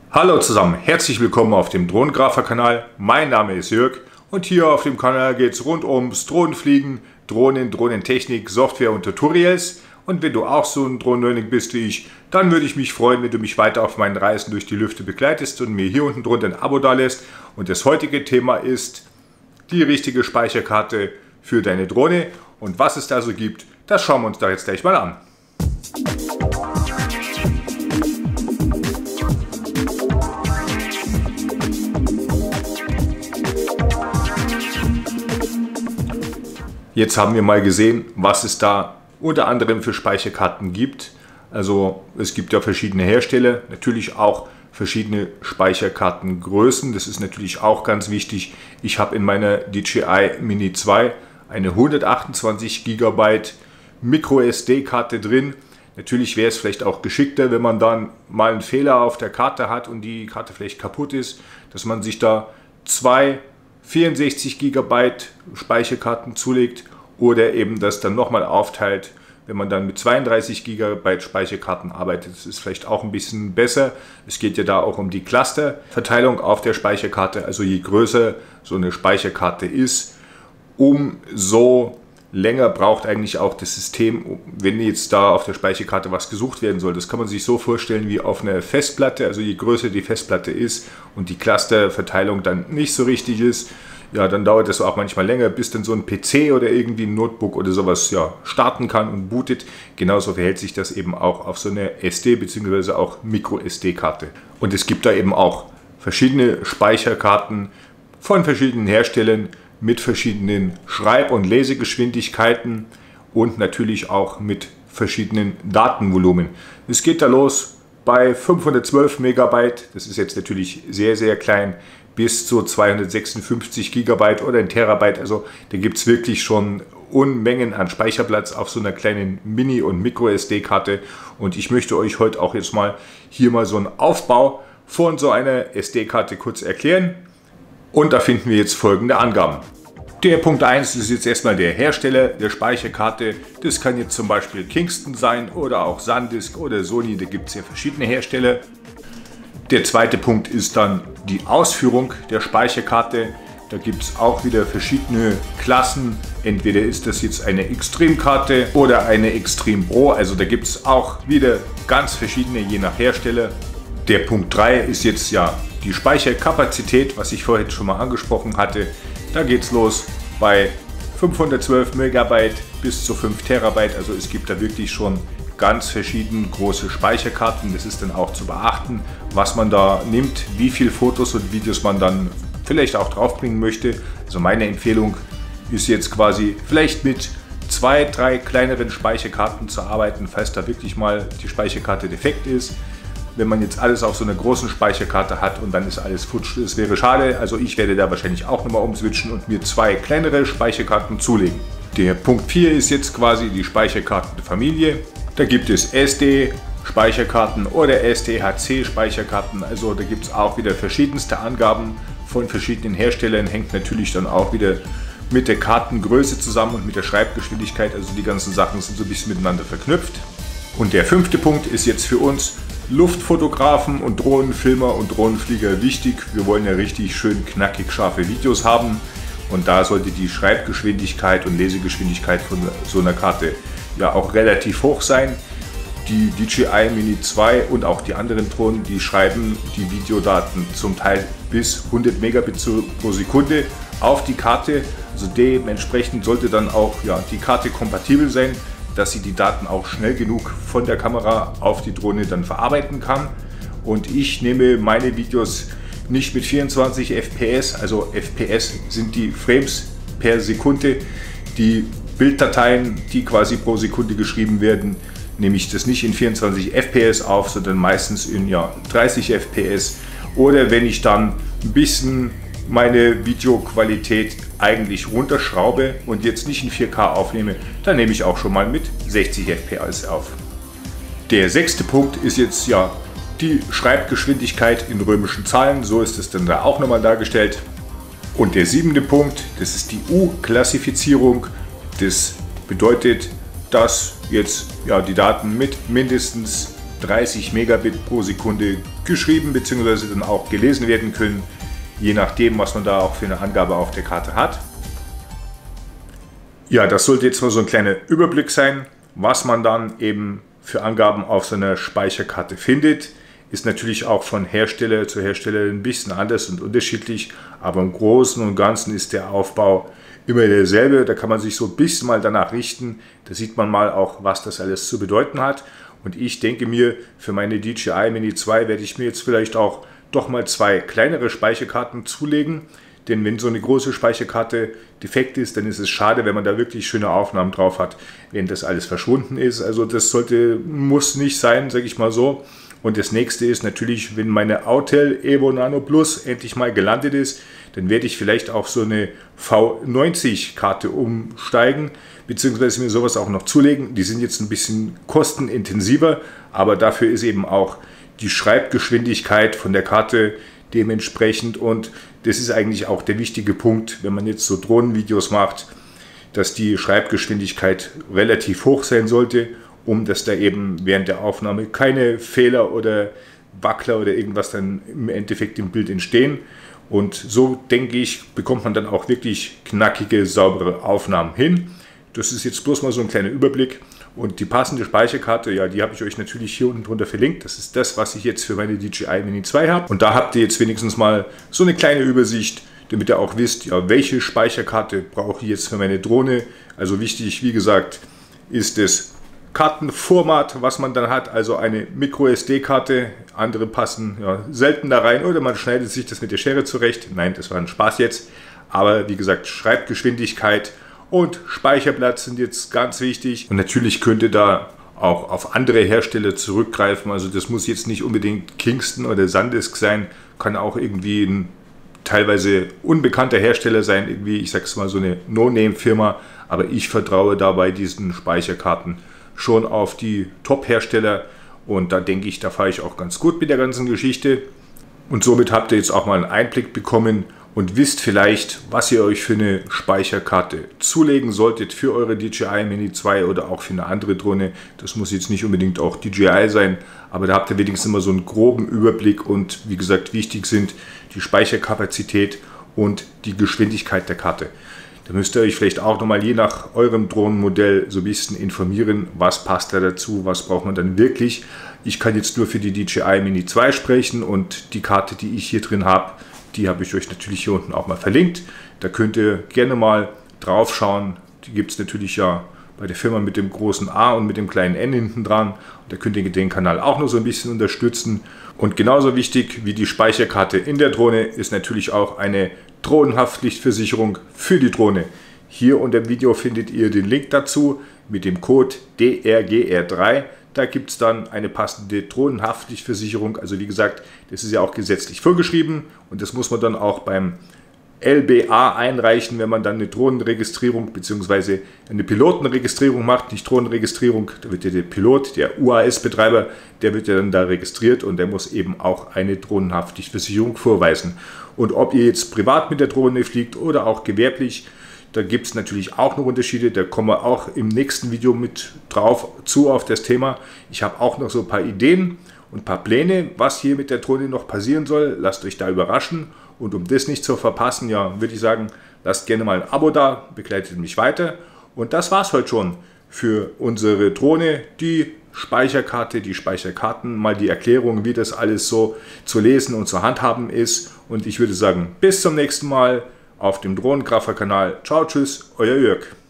Hallo zusammen, herzlich willkommen auf dem Drohnengrafer-Kanal. Mein Name ist Jörg und hier auf dem Kanal geht es rund ums Drohnenfliegen, Drohnen, Drohnentechnik, Software und Tutorials. Und wenn du auch so ein Drohnenlearning bist wie ich, dann würde ich mich freuen, wenn du mich weiter auf meinen Reisen durch die Lüfte begleitest und mir hier unten drunter ein Abo dalässt. Und das heutige Thema ist die richtige Speicherkarte für deine Drohne. Und was es da so gibt, das schauen wir uns da jetzt gleich mal an. Jetzt haben wir mal gesehen, was es da unter anderem für Speicherkarten gibt. Also es gibt ja verschiedene Hersteller, natürlich auch verschiedene Speicherkartengrößen. Das ist natürlich auch ganz wichtig. Ich habe in meiner DJI Mini 2 eine 128 GB Micro-SD-Karte drin. Natürlich wäre es vielleicht auch geschickter, wenn man dann mal einen Fehler auf der Karte hat und die Karte vielleicht kaputt ist, dass man sich da zwei 64 GB Speicherkarten zulegt oder eben das dann nochmal aufteilt, wenn man dann mit 32 GB Speicherkarten arbeitet. Das ist vielleicht auch ein bisschen besser. Es geht ja da auch um die Clusterverteilung auf der Speicherkarte. Also je größer so eine Speicherkarte ist, umso länger braucht eigentlich auch das System, wenn jetzt da auf der Speicherkarte was gesucht werden soll. Das kann man sich so vorstellen wie auf einer Festplatte. Also je größer die Festplatte ist und die Clusterverteilung dann nicht so richtig ist, ja, dann dauert es auch manchmal länger, bis dann so ein PC oder irgendwie ein Notebook oder sowas ja, starten kann und bootet. Genauso verhält sich das eben auch auf so einer SD- bzw. auch Micro-SD-Karte. Und es gibt da eben auch verschiedene Speicherkarten von verschiedenen Herstellern, mit verschiedenen Schreib- und Lesegeschwindigkeiten und natürlich auch mit verschiedenen Datenvolumen. Es geht da los bei 512 MB, das ist jetzt natürlich sehr, sehr klein, bis zu 256 GB oder 1 Terabyte. Also da gibt es wirklich schon Unmengen an Speicherplatz auf so einer kleinen Mini- und Micro-SD-Karte. Und ich möchte euch heute auch jetzt mal hier mal so einen Aufbau von so einer SD-Karte kurz erklären. Und da finden wir jetzt folgende Angaben. Der Punkt 1 ist jetzt erstmal der Hersteller der Speicherkarte. Das kann jetzt zum Beispiel Kingston sein oder auch SanDisk oder Sony, da gibt es ja verschiedene Hersteller. Der zweite Punkt ist dann die Ausführung der Speicherkarte. Da gibt es auch wieder verschiedene Klassen. Entweder ist das jetzt eine Extreme-Karte oder eine Extreme Pro. Also da gibt es auch wieder ganz verschiedene, je nach Hersteller. Der Punkt 3 ist jetzt ja die Speicherkapazität, was ich vorhin schon mal angesprochen hatte. Da geht es los bei 512 MB bis zu 5 Terabyte. Also es gibt da wirklich schon ganz verschiedene große Speicherkarten. Das ist dann auch zu beachten, was man da nimmt, wie viele Fotos und Videos man dann vielleicht auch draufbringen möchte. Also meine Empfehlung ist jetzt quasi vielleicht mit 2, 3 kleineren Speicherkarten zu arbeiten, falls da wirklich mal die Speicherkarte defekt ist. Wenn man jetzt alles auf so einer großen Speicherkarte hat und dann ist alles futsch, das wäre schade. Also ich werde da wahrscheinlich auch nochmal umswitchen und mir 2 kleinere Speicherkarten zulegen. Der Punkt 4 ist jetzt quasi die Speicherkartenfamilie. Da gibt es SD-Speicherkarten oder SDHC-Speicherkarten. Also da gibt es auch wieder verschiedenste Angaben von verschiedenen Herstellern. Hängt natürlich dann auch wieder mit der Kartengröße zusammen und mit der Schreibgeschwindigkeit. Also die ganzen Sachen sind so ein bisschen miteinander verknüpft. Und der 5. Punkt ist jetzt für uns Luftfotografen und Drohnenfilmer und Drohnenflieger wichtig. Wir wollen ja richtig schön knackig scharfe Videos haben und da sollte die Schreibgeschwindigkeit und Lesegeschwindigkeit von so einer Karte ja auch relativ hoch sein. Die DJI Mini 2 und auch die anderen Drohnen, die schreiben die Videodaten zum Teil bis 100 Megabit pro Sekunde auf die Karte. Also dementsprechend sollte dann auch ja, die Karte kompatibel sein, dass sie die Daten auch schnell genug von der Kamera auf die Drohne dann verarbeiten kann. Und ich nehme meine Videos nicht mit 24 FPS, also FPS sind die Frames per Sekunde, die Bilddateien, die quasi pro Sekunde geschrieben werden, nehme ich das nicht in 24 FPS auf, sondern meistens in ja, 30 FPS. Oder wenn ich dann ein bisschen meine Videoqualität eigentlich runterschraube und jetzt nicht in 4K aufnehme, dann nehme ich auch schon mal mit 60 FPS auf. Der 6. Punkt ist jetzt ja die Schreibgeschwindigkeit in römischen Zahlen, so ist es dann da auch nochmal dargestellt. Und der 7. Punkt, das ist die U-Klassifizierung. Das bedeutet, dass jetzt ja, die Daten mit mindestens 30 Megabit pro Sekunde geschrieben bzw. dann auch gelesen werden können, je nachdem, was man da auch für eine Angabe auf der Karte hat. Ja, das sollte jetzt mal so ein kleiner Überblick sein, was man dann eben für Angaben auf so einer Speicherkarte findet. Ist natürlich auch von Hersteller zu Hersteller ein bisschen anders und unterschiedlich, aber im Großen und Ganzen ist der Aufbau immer derselbe. Da kann man sich so ein bisschen mal danach richten. Da sieht man mal auch, was das alles zu bedeuten hat. Und ich denke mir, für meine DJI Mini 2 werde ich mir jetzt vielleicht auch doch mal 2 kleinere Speicherkarten zulegen. Denn wenn so eine große Speicherkarte defekt ist, dann ist es schade, wenn man da wirklich schöne Aufnahmen drauf hat, wenn das alles verschwunden ist. Also das muss nicht sein, sage ich mal so. Und das nächste ist natürlich, wenn meine Autel Evo Nano Plus endlich mal gelandet ist, dann werde ich vielleicht auf so eine V90 Karte umsteigen, beziehungsweise mir sowas auch noch zulegen. Die sind jetzt ein bisschen kostenintensiver, aber dafür ist eben auch die Schreibgeschwindigkeit von der Karte dementsprechend, und das ist eigentlich auch der wichtige Punkt, wenn man jetzt so Drohnenvideos macht, dass die Schreibgeschwindigkeit relativ hoch sein sollte, um dass da eben während der Aufnahme keine Fehler oder Wackler oder irgendwas dann im Endeffekt im Bild entstehen. Und so, denke ich, bekommt man dann auch wirklich knackige, saubere Aufnahmen hin. Das ist jetzt bloß mal so ein kleiner Überblick. Und die passende Speicherkarte, ja, die habe ich euch natürlich hier unten drunter verlinkt. Das ist das, was ich jetzt für meine DJI Mini 2 habe. Und da habt ihr jetzt wenigstens mal so eine kleine Übersicht, damit ihr auch wisst, ja, welche Speicherkarte brauche ich jetzt für meine Drohne. Also wichtig, wie gesagt, ist das Kartenformat, was man dann hat, also eine Micro-SD-Karte. Andere passen ja selten da rein oder man schneidet sich das mit der Schere zurecht. Nein, das war ein Spaß jetzt. Aber wie gesagt, Schreibgeschwindigkeit und Speicherplatz sind jetzt ganz wichtig. Und natürlich könnt ihr da auch auf andere Hersteller zurückgreifen. Also das muss jetzt nicht unbedingt Kingston oder SanDisk sein. Kann auch irgendwie ein teilweise unbekannter Hersteller sein. Irgendwie, ich sag's mal, so eine No-Name-Firma. Aber ich vertraue da bei diesen Speicherkarten schon auf die Top-Hersteller. Und da denke ich, da fahre ich auch ganz gut mit der ganzen Geschichte. Und somit habt ihr jetzt auch mal einen Einblick bekommen und wisst vielleicht, was ihr euch für eine Speicherkarte zulegen solltet für eure DJI Mini 2 oder auch für eine andere Drohne. Das muss jetzt nicht unbedingt auch DJI sein, aber da habt ihr wenigstens immer so einen groben Überblick. Und wie gesagt, wichtig sind die Speicherkapazität und die Geschwindigkeit der Karte. Da müsst ihr euch vielleicht auch nochmal je nach eurem Drohnenmodell so ein bisschen informieren, was passt da dazu, was braucht man dann wirklich. Ich kann jetzt nur für die DJI Mini 2 sprechen und die Karte, die ich hier drin habe, die habe ich euch natürlich hier unten auch mal verlinkt. Da könnt ihr gerne mal drauf schauen. Die gibt es natürlich ja bei der Firma mit dem großen A und mit dem kleinen N hinten dran. Und da könnt ihr den Kanal auch noch so ein bisschen unterstützen. Und genauso wichtig wie die Speicherkarte in der Drohne ist natürlich auch eine Drohnenhaftpflichtversicherung für die Drohne. Hier unter dem Video findet ihr den Link dazu mit dem Code DRGR3. Da gibt es dann eine passende Drohnenhaftpflichtversicherung. Also wie gesagt, das ist ja auch gesetzlich vorgeschrieben und das muss man dann auch beim LBA einreichen, wenn man dann eine Drohnenregistrierung bzw. eine Pilotenregistrierung macht. Nicht Drohnenregistrierung, da wird ja der Pilot, der UAS-Betreiber, der wird ja dann da registriert und der muss eben auch eine Drohnenhaftpflichtversicherung vorweisen. Und ob ihr jetzt privat mit der Drohne fliegt oder auch gewerblich, da gibt es natürlich auch noch Unterschiede, da kommen wir auch im nächsten Video mit drauf auf das Thema. Ich habe auch noch so ein paar Ideen und ein paar Pläne, was hier mit der Drohne noch passieren soll. Lasst euch da überraschen und um das nicht zu verpassen, ja, würde ich sagen, lasst gerne mal ein Abo da, begleitet mich weiter. Und das war es heute schon für unsere Drohne, die Speicherkarte, die Speicherkarten, mal die Erklärung, wie das alles so zu lesen und zu handhaben ist. Und ich würde sagen, bis zum nächsten Mal auf dem Drohnengrapher-Kanal. Ciao, tschüss, euer Jörg.